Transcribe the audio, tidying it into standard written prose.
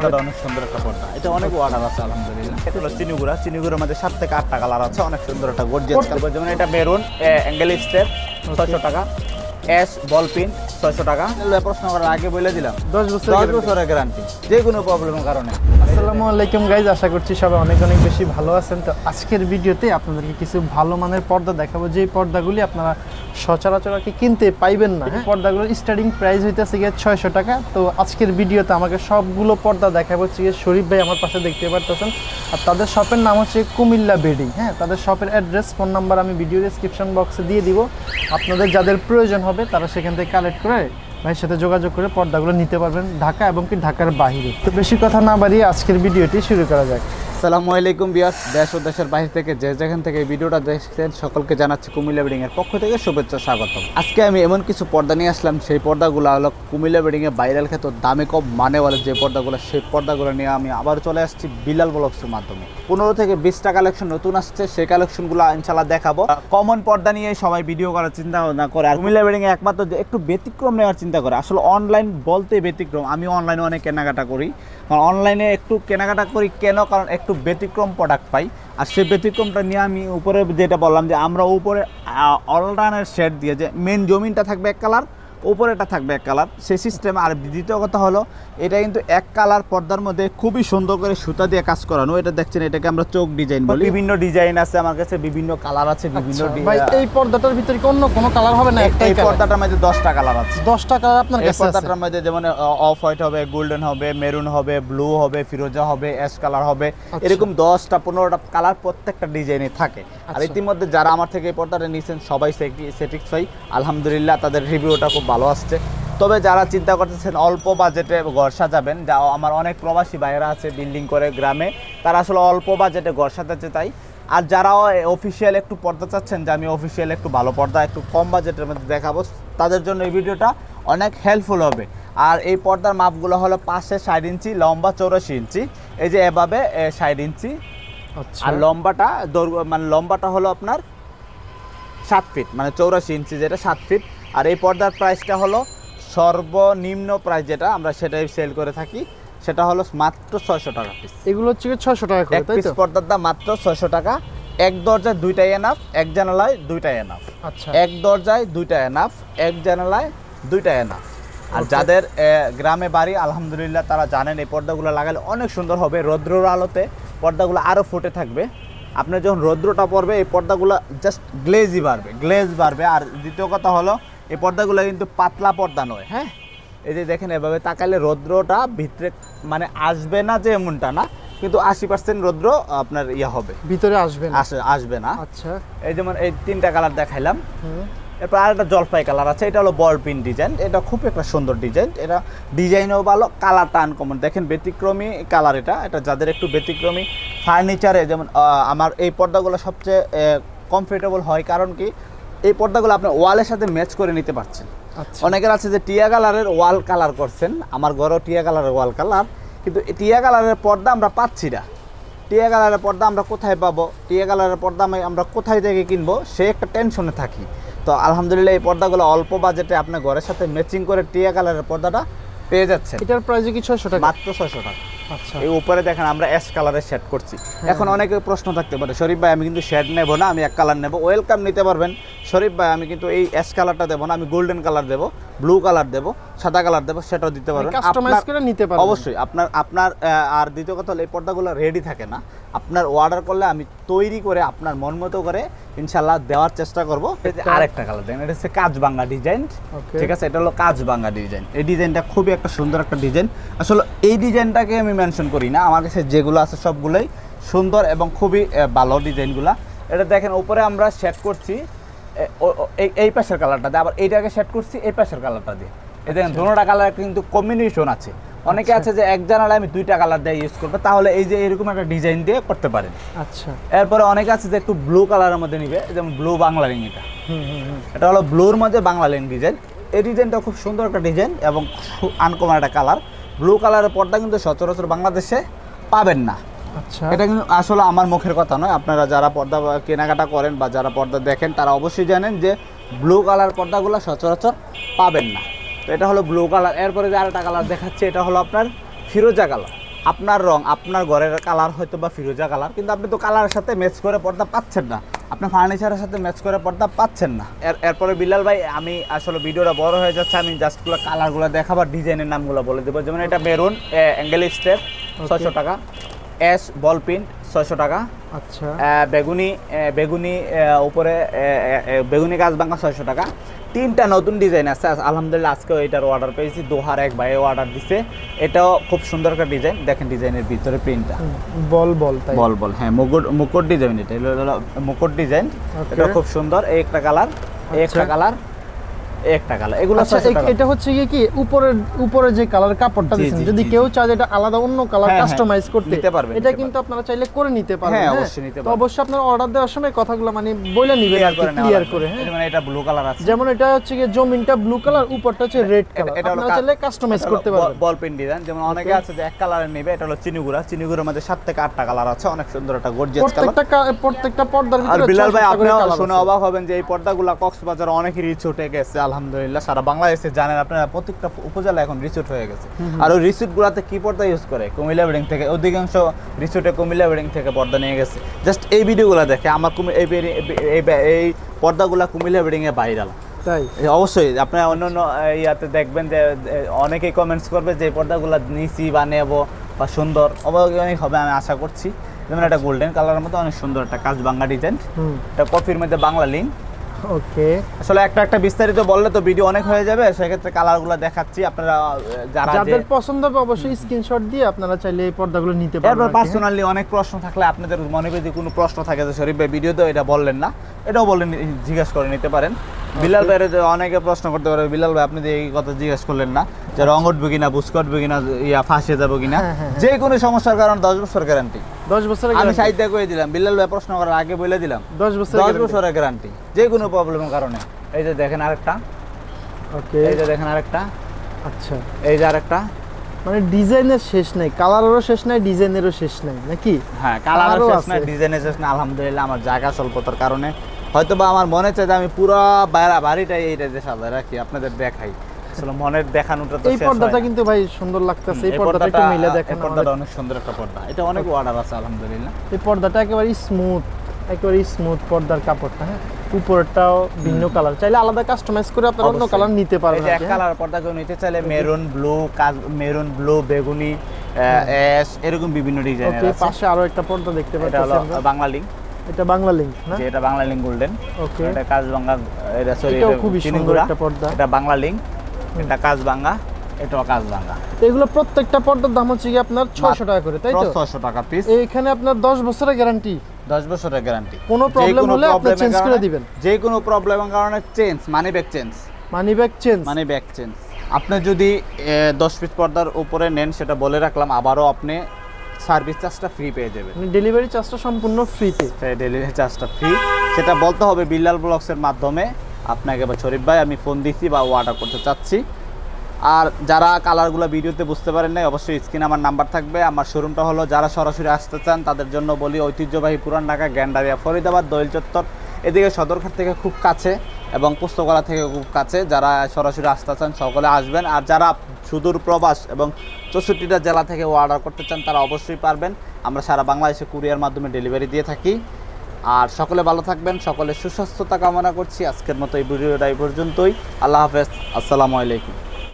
পর্দাটা অনেক সুন্দর একটা পর্দা, এটা অনেক অর্ডার আছে আলহামদুলিল্লাহ। এটা হলো চিনিগুড়ার মধ্যে 7 থেকে 8টা কালার আছে, অনেক সুন্দর একটা গর্জিয়াস কালার। যেমন এটা মেরুন অ্যাঙ্গেল স্টেপ 600 টাকা, অ্যাশ বল পিন 600 টাকা। প্রশ্ন করার আগে বলে দিলাম 10 বছরের গ্যারান্টি যে কোনো প্রবলেমের কারণে। আসসালামু আলাইকুম গাইজ, আশা করছি সবাই অনেক অনেক বেশি ভালো আছেন। তো আজকের ভিডিওতে আপনাদেরকে কিছু ভালো মানের পর্দা দেখাবো, যেই পর্দাগুলি আপনারা সচরাচর কিনতে পাইবেন না। পর্দাগুলোর স্টার্টিং প্রাইস হইতেছে গিয়ে 600 টাকা। তো আজকের ভিডিওতে আমাকে সবগুলো পর্দা দেখাবো হচ্ছে গিয়ে শরীফ ভাই আমার পাশে দেখতে পারতেছেন। আর তাদের শপের নাম হচ্ছে কুমিল্লা বেডিং। হ্যাঁ, তাদের শপের অ্যাড্রেস, ফোন নাম্বার আমি ভিডিও ডেসক্রিপশন বক্সে দিয়ে দিব। আপনাদের যাদের প্রয়োজন হবে তারা সেখান থেকে কালেক্ট করে ভাইয়ের সাথে যোগাযোগ করে পর্দাগুলো নিতে পারবেন, ঢাকা এবং কি ঢাকার বাইরে। তো বেশি কথা না বাড়িয়ে আজকের ভিডিওটি শুরু করা যাক। আসসালামু আলাইকুম ভিউয়ার্স, দেশ ও দেশের বাইরে থেকে যে যেখান থেকে এই ভিডিওটা দেখছেন সকলকে জানাচ্ছি কুমিল্লা বেডিং এর পক্ষ থেকে শুভেচ্ছা স্বাগতম। আজকে আমি এমন কিছু পর্দা নিয়ে আসলাম, সেই পর্দাগুলো হলো কুমিল্লা বেডিং এ ভাইরাল খ্যাত দামে কম মানে বলে যে পর্দাগুলো, সেই পর্দাগুলো নিয়ে আমি আবার চলে আসছি বিলাল ব্লগসের মাধ্যমে। 15 থেকে 20টা কালেকশন নতুন আসছে, সেই কালেকশনগুলো ইনশাআল্লাহ দেখাবো। কমন পর্দা নিয়ে সবাই ভিডিও করার চিন্তা ভাবনা করে, আর কুমিল্লা বেডিং এ একমাত্র যে একটু ব্যতিক্রম নেওয়ার চিন্তা করে। আসলে অনলাইন বলতে ব্যতিক্রম, আমি অনলাইনে অনেক কেনাকাটা করি, কারণ অনলাইনে একটু কেনাকাটা করি কেন, কারণ একটু ব্যতিক্রম প্রোডাক্ট পাই। আর সেই ব্যতিক্রমটা নিয়ে আমি উপরে যেটা বললাম যে আমরা উপরে অলরাউন্ডারের শেড দিয়ে যে মেন জমিনটা থাকবে এক কালার, উপরেটা থাকবে এক কালার, সেই সিস্টেম। আর দ্বিতীয় কথা হলো এটা কিন্তু এক কালার পর্দার মধ্যে খুবই সুন্দর করে সুতা দিয়ে কাজ করানো। এটা দেখছেন, এটাকে আমরা চোখ ডিজাইন বলি। বিভিন্ন ডিজাইন আছে আমার কাছে, বিভিন্ন কালার আছে, বিভিন্ন ভাই এই পর্দাটার ভিতরে কি অন্য কোনো কালার হবে না? এই পর্দাটার মধ্যে 10টা কালার আছে। 10টা কালার আপনার কাছে আছে? এই পর্দাটার মধ্যে যেমন অফ হোয়াইট হবে, গোল্ডেন হবে, মেরুন হবে, ব্লু হবে, ফিরোজা হবে, অ্যাশ কালার হবে, এরকম 10টা 15টা কালার প্রত্যেকটা ডিজাইনে থাকে। আর ইতিমধ্যে যারা আমার থেকে এই পর্দাটা নিয়েছেন সবাই স্যাটিসফাই আলহামদুলিল্লাহ, তাদের রিভিউটা খুব ভালো আসছে। তবে যারা চিন্তা করতেছেন অল্প বাজেটে ঘর সাজাবেন, যা আমার অনেক প্রবাসী ভাইয়েরা আছে বিল্ডিং করে গ্রামে, তারা আসলে অল্প বাজেটে ঘর সাজাতে চাই। আর যারাও অফিসিয়াল একটু পর্দা চাচ্ছেন যে আমি অফিসিয়াল একটু ভালো পর্দা একটু কম বাজেটের মধ্যে দেখাবো, তাদের জন্য এই ভিডিওটা অনেক হেল্পফুল হবে। আর এই পর্দার মাপগুলো হলো 5 60 ইঞ্চি, লম্বা 84 ইঞ্চি, এই যে এভাবে 60 ইঞ্চি। আর লম্বাটা মানে লম্বাটা হলো আপনার 7 ফিট, মানে 84 ইঞ্চি যেটা 7 ফিট। আর এই পর্দার প্রাইসটা হলো সর্বনিম্ন প্রাইস যেটা আমরা সেটাই সেল করে থাকি, সেটা হলো মাত্র 600 টাকা পিস। এগুলো হচ্ছে 600 টাকা করে, তাই তো? পর্দার দাম মাত্র 600 টাকা। এক দরজায় 2টা এনাফ, এক জানালায় 2টা এনাফ। আচ্ছা, এক দরজায় 2টা এনাফ, এক জানালায় 2টা এনাফ। আর যাদের গ্রামে বাড়ি আলহামদুলিল্লাহ তারা জানেন এই পর্দাগুলো লাগালে অনেক সুন্দর হবে। রৌদ্রের আলোতে পর্দাগুলো আরও ফুটে থাকবে। আপনার যখন রৌদ্রটা পড়বে এই পর্দাগুলো জাস্ট গ্লেজ বাড়বে। আর দ্বিতীয় কথা হলো এই পর্দাগুলো কিন্তু পাতলা পর্দা নয়। হ্যাঁ, এই যে দেখেন এভাবে তাকালে রৌদ্রটা ভিতরে মানে আসবে না যে এমনটা না, কিন্তু 80% রৌদ্র আপনার ইয়ে হবে, ভিতরে আসবে না। আচ্ছা, এই যেমন এই 3টা কালার দেখাইলাম। এরপর আর একটা জলপাই কালার আছে, এটা হলো বল পিন ডিজাইন। এটা খুব একটা সুন্দর ডিজাইন, এটা ডিজাইনও ভালো, কালারটা আনকমন। দেখেন ব্যতিক্রমী কালার এটা যাদের একটু ব্যতিক্রমী ফার্নিচারে, যেমন আমার এই পর্দাগুলো সবচেয়ে কমফোর্টেবল হয়, কারণ কি এই পর্দাগুলো আপনার ওয়ালের সাথে ম্যাচ করে নিতে পারছেন। অনেকের আছে যে টিয়া কালারের ওয়াল কালার করছেন, আমার ঘরেও টিয়া কালারের ওয়াল কালার, কিন্তু টিয়া কালারের পর্দা আমরা পাচ্ছি না। টিয়া কালারের পর্দা আমরা কোথায় পাবো, টিয়া কালারের পর্দা আমরা কোথায় থেকে কিনবো, সে একটা টেনশনে থাকি। তো আলহামদুলিল্লাহ এই পর্দাগুলো অল্প বাজেটে আপনার ঘরের সাথে ম্যাচিং করে টিয়া কালারের পর্দাটা পেয়ে যাচ্ছেন। এটার প্রাইস কি 600 টাকা? মাত্র 600 টাকা। আচ্ছা, এই উপরে দেখেন আমরা অ্যাশ কালারের শেড করছি। এখন অনেকে প্রশ্ন থাকতে পারে, শরীফ ভাই আমি কিন্তু শেড নেব না, আমি এক কালার নেব। ওয়েলকাম, নিতে পারবেন। শরীফ ভাই আমি কিন্তু এই অ্যাশ কালারটা দেবো না, আমি গোল্ডেন কালার দেবো, ব্লু কালার দেবো, সাদা কালার দেবো, সেটাও দিতে পারবেন, কাস্টমাইজ করে নিতে পারবেন অবশ্যই। আপনার আর দ্বিতীয় কথা হলো এই পর্দাগুলো রেডি থাকে না, আপনার অর্ডার করলে আমি তৈরি করে আপনার মন মতো করে ইনশাল্লাহ দেওয়ার চেষ্টা করবো। আরেকটা কালার দেখেন, এটা হচ্ছে কাজ ভাঙা ডিজাইন। ঠিক আছে, এটা হলো কাজ ভাঙা ডিজাইন। এই ডিজাইনটা খুবই একটা সুন্দর একটা ডিজাইন। আসলে এই ডিজাইনটাকে আমি মেনশন করি না, আমার কাছে যেগুলো আছে সবগুলোই সুন্দর এবং খুবই ভালো ডিজাইনগুলো। এটা দেখেন উপরে আমরা সেট করছি এই পাশের কালারটা দিয়ে, আবার এইটাকে সেট করছি এই পাশের কালারটা দিয়ে। এই দেখেন দুটোটা কালার কিন্তু কম্বিনেশন আছে। অনেকে আছে যে এক জানালায় আমি 2টা কালার দিয়ে ইউজ করবো, তাহলে এই যে এরকম একটা ডিজাইন দিয়ে করতে পারেন। আচ্ছা, এরপরে অনেকে আছে যে একটু ব্লু কালারের মধ্যে নিবে, যেমন ব্লু বাংলা রিং। এটা হলো ব্লুর মধ্যে বাংলা রিং ডিজাইন। এই ডিজাইনটা খুব সুন্দর একটা ডিজাইন এবং আনকমন একটা কালার। ব্লু কালারের পর্দা কিন্তু সচরাচর বাংলাদেশে পাবেন না। আচ্ছা, এটা কিন্তু আসলে আমার মুখের কথা নয়, আপনারা যারা পর্দা কেনাকাটা করেন বা যারা পর্দা দেখেন তারা অবশ্যই জানেন যে ব্লু কালার পর্দাগুলো সচরাচর পাবেন না। তো এটা হলো ব্লু কালার। এরপরে যে আরেকটা কালার দেখাচ্ছে, এটা হলো আপনার ফিরোজা কালার। আপনার রং, আপনার ঘরের কালার হয়তো বা ফিরোজা কালার, কিন্তু আপনি তো কালারের সাথে ম্যাচ করে পর্দা পাচ্ছেন না, আপনার ফার্নিচারের সাথে ম্যাচ করে পর্দা পাচ্ছেন না। এরপরে বিলাল ভাই, আমি আসলে ভিডিওটা বড় হয়ে যাচ্ছে, আমি জাস্টগুলো কালারগুলো দেখাবার ডিজাইনের নামগুলো বলে দেবো। যেমন এটা মেরুন অ্যাঙ্গেল স্টেপ 600 টাকা, অ্যাশ বল প্রিন্ট 600 টাকা, আচ্ছা বেগুনি উপরে বেগুনি কাজ ভাঙা 600 টাকা। 3টা নতুন ডিজাইন আছে আলহামদুলিল্লাহ, আজকেও এটার অর্ডার পেয়েছি, দোহার এক ভাই অর্ডার দিছে। এটাও খুব সুন্দর একটা ডিজাইন, দেখেন ডিজাইনের ভিতরে প্রিন্টটা তাই বল হ্যাঁ, মুকুট ডিজাইন, এটা হলো মুকুট ডিজাইন। এটা খুব সুন্দর, এই একটা কালার, এই একটা কালার, একটা কালার, এগুলো আচ্ছা এটা হচ্ছে কি উপরে যে কালার কাপড়টা দিয়েছেন, যদি কেউ চায় এটা আলাদা অন্য কালার কাস্টমাইজ করতে নিতে পারবে, এটা কিন্তু আপনারা চাইলে করে নিতে পারবেন। হ্যাঁ অবশ্যই নিতে পারবেন। তো অবশ্যই আপনারা অর্ডার দেওয়ার সময় কথাগুলো মানে বলে নেবেন আর ক্লিয়ার করে। হ্যাঁ মানে এটা ব্লু কালার আছে, যেমন এটা হচ্ছে কি জমিনটা ব্লু কালার, উপরটা হচ্ছে রেড কালার, আপনারা চাইলে কাস্টমাইজ করতে পারবেন। বল পেন ডিজাইন, যেমন অনেকে আছে যে এক কালারের নেবে, এটা হলো চিনিগুড়ার মধ্যে 7 থেকে 8টা কালার আছে, অনেক সুন্দর একটা গর্জিয়াস কালার প্রত্যেকটা পর্দার ভিতরে। আর বিলাল ভাই, আপনি শুনে অবাক হবেন যে এই পর্দাগুলো কক্সবাজারে অনেক রিচ উঠে গেছে আলহামদুলিল্লাহ, সারা বাংলাদেশে জানেন আপনারা, প্রত্যেকটা উপজেলা এখন রিসোর্ট হয়ে গেছে। আর ওই রিসোর্টগুলোতে কি পর্দা ইউজ করে, কুমিল্লা বেডিং থেকে, অধিকাংশ রিসোর্টে কুমিল্লা বেডিং থেকে পর্দা নিয়ে গেছে। জাস্ট এই ভিডিওগুলো দেখে আমার এই পর্দাগুলো কুমিল্লা বেডিং এ ভাইরাল। তাই অবশ্যই আপনারা অন্য ইয়াতে দেখবেন যে অনেকেই কমেন্টস করবে যে পর্দাগুলো নিছি বা নেবো বা সুন্দর, অনেক হবে আমি আশা করছি। যেমন একটা গোল্ডেন কালারের মধ্যে অনেক সুন্দর একটা কাজ ভাঙা ডিজাইন, এটা কফির মধ্যে বাংলা লিঙ্ক। ওকে, আসলে একটা বিস্তারিত বললে তো ভিডিও অনেক হয়ে যাবে, সেক্ষেত্রে কালারগুলো দেখাচ্ছি। আপনারা যাদের পছন্দ হবে অবশ্যই স্ক্রিনশট দিয়ে আপনারা চাইলে এই পর্দাগুলো নিতে পারবেন। এরপর পার্সোনালি অনেক প্রশ্ন থাকলে, আপনাদের মনে যদি কোনো প্রশ্ন থাকে যে শরীফ ভাই ভিডিওতে এটা বললেন না, এটাও বললেন, জিজ্ঞেস করে নিতে পারেন। বিলাল ভাইয়ের অনেকে প্রশ্ন করতে পারে, বিলাল ভাই আপনি যে এই কথা জিজ্ঞেস করলেন না যে রং উঠবে কিনা, বুস্ক উঠবে কিনা, ফাঁসিয়ে যাবো কিনা, যে কোনো সমস্যার কারণ 10 বছর গ্যারান্টি। 10 বছর আমি সাইডে করে দিলাম, বিলাল ভাই প্রশ্ন করার আগে বলে দিলাম 10 বছরের গ্যারান্টি, যে কোনো প্রবলেমের কারণে। এই যে দেখেন আরেকটা, ওকে এই যে দেখেন আরেকটা, আচ্ছা এই যে আরেকটা, মানে ডিজাইনের শেষ নাই, কালারেরও শেষ নাই, ডিজাইনেরও শেষ নাই নাকি? হ্যাঁ, কালারও শেষ নাই, ডিজাইনের শেষ নাই। আলহামদুলিল্লাহ আমার জায়গা স্বল্পতার কারণে হয়তো বা আমার মনে চাই যে আমি পুরো বাড়িটাই এইটা যে সাজায় রাখি, আপনাদের দেখাই। আসলে মনের দেখানোটা তো এই পর্দাটা কিন্তু ভাই সুন্দর লাগতেছে, এই পর্দাটা একটু মিলে দেখেন, এই পর্দাটা অনেক সুন্দর একটা পর্দা, এটা অনেক অর্ডার আছে আলহামদুলিল্লাহ। এই পর্দাটা একেবারে স্মুথ পর্দার কাপড়টা। হ্যাঁ, উপরটাও ভিন্ন কালার, চাইলে আলাদা কাস্টমাইজ করে আপনারা অন্য কালার নিতে পারবেন। এই যে এক কালার পর্দা কেউ নিতে চাইলে মেরুন ব্লু বেগুনি অ্যাশ এরকম বিভিন্ন ডিজাইনের আছে। পাশে আরো একটা পর্দা দেখতে পাচ্ছেন, এটা হলো বাংলা লিঙ্ক, এটা বাংলা লিঙ্ক না, এটা বাংলা লিঙ্ক গোল্ডেন। ওকে, এটা কাজ ভাঙা, এটা সরি এটাও খুবই সুন্দর একটা পর্দা, এটা বাংলা লিঙ্ক, এটা কাজ ভাঙা, এটাও কাজ ভাঙা। এগুলো প্রত্যেকটা পর্দার দাম হচ্ছে কি আপনার 600 টাকা করে, তাই তো? 600 টাকা পিস। এইখানে আপনার 10 বছরের গ্যারান্টি, 10 বছরের গ্যারান্টি। কোনো প্রবলেম হলে আপনি চেঞ্জ করে দিবেন, যে কোনো প্রবলেমের কারণে চেঞ্জ, মানি ব্যাক চেঞ্জ। আপনি যদি 10 পিস পর্দার উপরে নেন, সেটা বলে রাখলাম, আবারও আপনি সার্ভিস চার্জটা ফ্রি পেয়ে যাবেন, ডেলিভারি চার্জটা সম্পূর্ণ ফ্রিতে। ডেলিভারি চার্জটা ফ্রি, সেটা বলতে হবে বিল্লাল ব্লগসের মাধ্যমে আপনাকে, বা শরীফ ভাই আমি ফোন দিচ্ছি বা অর্ডার করতে চাচ্ছি। আর যারা কালারগুলো ভিডিওতে বুঝতে পারেন নাই, অবশ্যই স্ক্রিনে আমার নাম্বার থাকবে। আমার শোরুমটা হলো, যারা সরাসরি আসতে চান তাদের জন্য বলি, ঐতিহ্যবাহী পুরান ঢাকা গ্যান্ডারিয়া ফরিদাবাদ দোয়েল চত্বর, এদিকে সদরঘাট থেকে খুব কাছে এবং পুস্তকালয় থেকে খুব কাছে। যারা সরাসরি আসতে চান সকলে আসবেন, আর যারা সুদূর প্রবাস এবং 64টা জেলা থেকে অর্ডার করতে চান তারা অবশ্যই পারবেন। আমরা সারা বাংলাদেশে কুরিয়ার মাধ্যমে ডেলিভারি দিয়ে থাকি। আর সকলে ভালো থাকবেন, সকলে সুস্বাস্থ্যতা কামনা করছি। আজকের মতো এই ভিডিওটা এই পর্যন্তই। আল্লাহ হাফেজ, আসসালামু আলাইকুম।